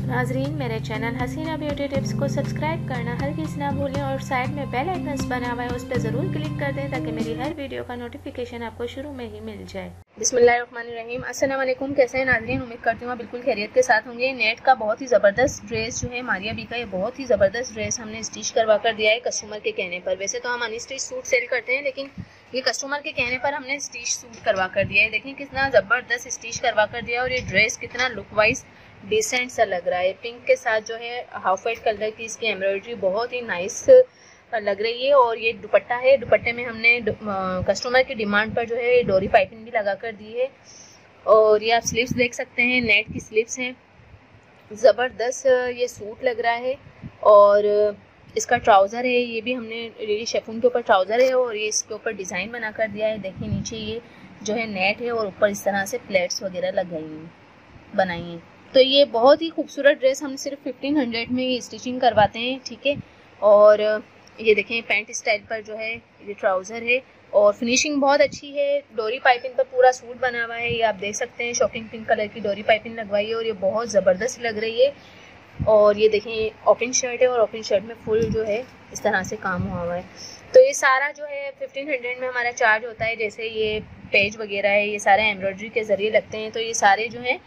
नाजरीन, मेरे channel Haseena beauty tips को सब्सक्राइब करना हरगिज़ ना भूलें और साइड में बेल आइकन्स बना हुआ है उस पर ज़रूर क्लिक कर दें ताकि मेरी हर वीडियो का नोटिफिकेशन आपको शुरू में ही मिल जाए। बिस्मिल्लाहिर्रहमानिर्रहीम। अस्सलाम वालेकुम। कैसे हैं नाजरीन? उम्मीद करती हूँ बिल्कुल खैरियत के साथ होंगे। नेट का बहुत ही ज़बरदस्त ड्रेस जो है मारिया बी का, ये बहुत ही ज़बरदस्त ड्रेस हमने स्टिच करवा कर दिया है कस्टमर के कहने पर। वैसे तो हम अनस्टिच सूट सेल करते हैं, लेकिन ये कस्टमर के कहने पर हमने स्टिच सूट करवा कर दिया है। देखिए कितना ज़बरदस्त स्टिच करवा कर दिया और ये ड्रेस कितना लुक वाइज डिसेंट सा लग रहा है। पिंक के साथ जो है हाफ वाइट कलर की इसकी एम्ब्रॉयडरी बहुत ही नाइस लग रही है। और ये दुपट्टा है, दुपट्टे में हमने कस्टमर की डिमांड पर जो है डोरी पाइपिंग भी लगा कर दी है। और ये आप स्लीव्स देख सकते हैं, नेट की स्लीव्स हैं। ज़बरदस्त ये सूट लग रहा है। और इसका ट्राउज़र है, ये भी हमने ये शिफॉन के ऊपर ट्राउज़र है और ये इसके ऊपर डिज़ाइन बना कर दिया है। देखिए नीचे ये जो है नेट है और ऊपर इस तरह से प्लेट्स वगैरह बनाई हैं। तो ये बहुत ही खूबसूरत ड्रेस हम सिर्फ 1500 में स्टिचिंग करवाते हैं, ठीक है। और ये देखें पैंट स्टाइल पर जो है ये ट्राउज़र है और फिनिशिंग बहुत अच्छी है। डोरी पाइपिंग पर पूरा सूट बना हुआ है, ये आप देख सकते हैं। शॉकिंग पिंक कलर की डोरी पाइपिंग लगवाई है और ये बहुत ज़बरदस्त लग रही है। और ये देखें ओपन शर्ट है और ओपन शर्ट में फुल जो है इस तरह से काम हुआ है। तो ये सारा जो है 1500 में हमारा चार्ज होता है। जैसे ये पेज वगैरह है, ये सारे एम्ब्रॉयडरी के ज़रिए लगते हैं, तो ये सारे जो है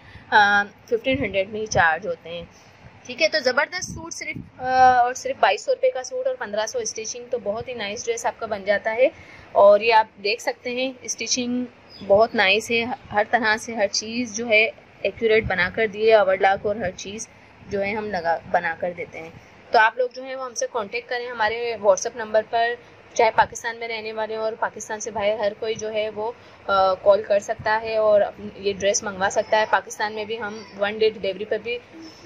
1500 में ही चार्ज होते हैं, ठीक है। तो ज़बरदस्त सूट सिर्फ 2200 रुपये का सूट और 1500 स्टिचिंग, तो बहुत ही नाइस ड्रेस आपका बन जाता है। और ये आप देख सकते हैं स्टिचिंग बहुत नाइस है, हर तरह से हर चीज़ जो है एक्यूरेट बना कर दी है। ओवरलॉक और हर चीज़ जो है हम बना कर देते हैं। तो आप लोग जो है वो हमसे कांटेक्ट करें हमारे व्हाट्सएप नंबर पर, चाहे पाकिस्तान में रहने वाले और पाकिस्तान से बाहर हर कोई जो है वो कॉल कर सकता है और ये ड्रेस मंगवा सकता है। पाकिस्तान में भी हम 1 डे डिलीवरी पर भी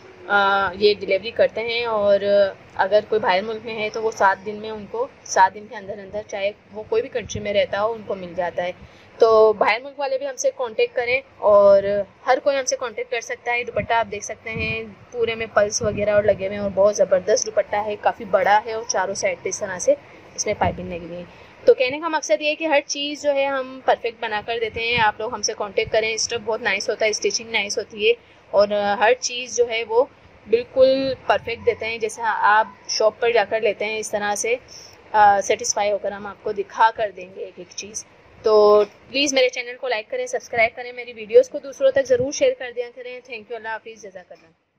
ये डिलीवरी करते हैं। और अगर कोई बाहर मुल्क में है तो वो 7 दिन में उनको 7 दिन के अंदर चाहे वो कोई भी कंट्री में रहता हो उनको मिल जाता है। तो बाहर मुल्क वाले भी हमसे कांटेक्ट करें और हर कोई हमसे कांटेक्ट कर सकता है। दुपट्टा आप देख सकते हैं पूरे में पल्स वगैरह और लगे हुए हैं और बहुत ज़बरदस्त दुपट्टा है, काफ़ी बड़ा है और चारों साइड पे इस तरह से इसमें पाइपिंग लगी हुई है। तो कहने का मकसद ये है कि हर चीज़ जो है हम परफेक्ट बना कर देते हैं। आप लोग हमसे कांटेक्ट करें। स्टफ बहुत नाइस होता है, स्टिचिंग नाइस होती है और हर चीज़ जो है वो बिल्कुल परफेक्ट देते हैं। जैसे आप शॉप पर जाकर लेते हैं इस तरह से सेटिस्फाई होकर हम आपको दिखा कर देंगे एक एक चीज़। तो प्लीज़ मेरे चैनल को लाइक करें, सब्सक्राइब करें, मेरी वीडियोस को दूसरों तक ज़रूर शेयर कर दिया करें। Thank you. अल्लाह हाफिज़। जज़ाकल्लाह।